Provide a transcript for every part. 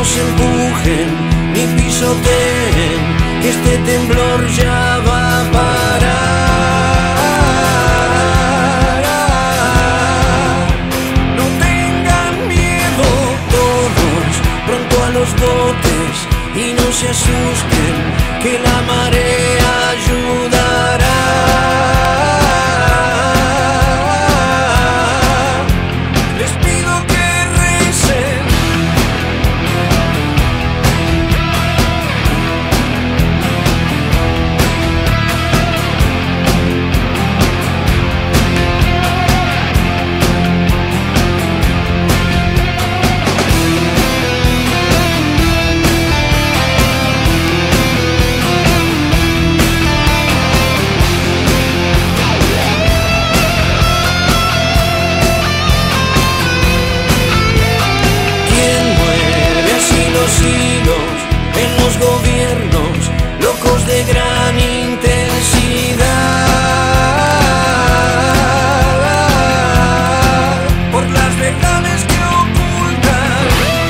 nos empujen ni pisoteen, que este temblor ya va a parar. No tengan miedo todos, pronto a los botes, y no se asusten, que la marea ayudará. Les pido que recen. En los gobiernos, locos de gran intensidad, por las verdades que ocultan.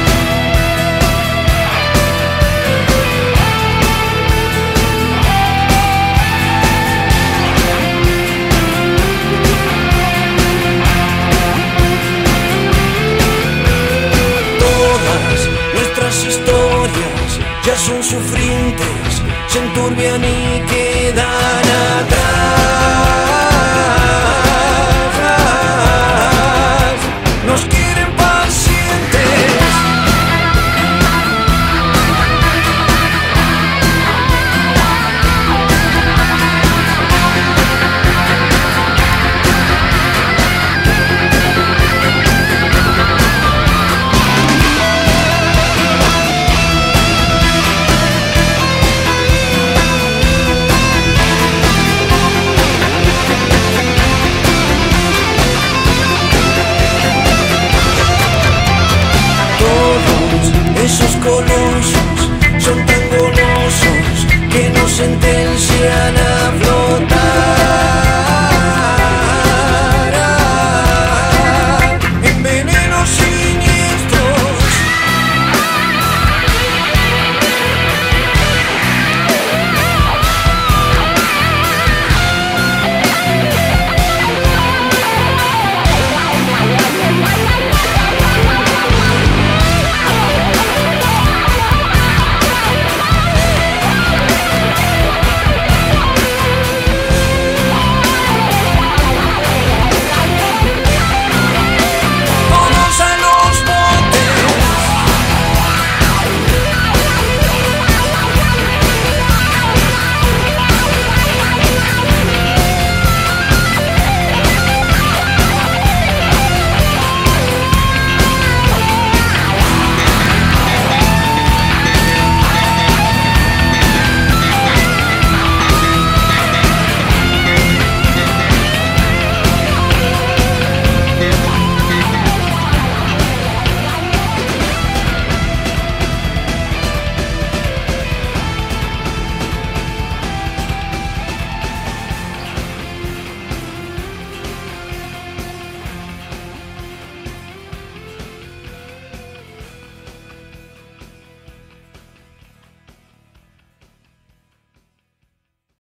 Todas nuestras historias ya son sufrientes, se enturbian y quedan atrás. Nos quieren pacientes. Esos colores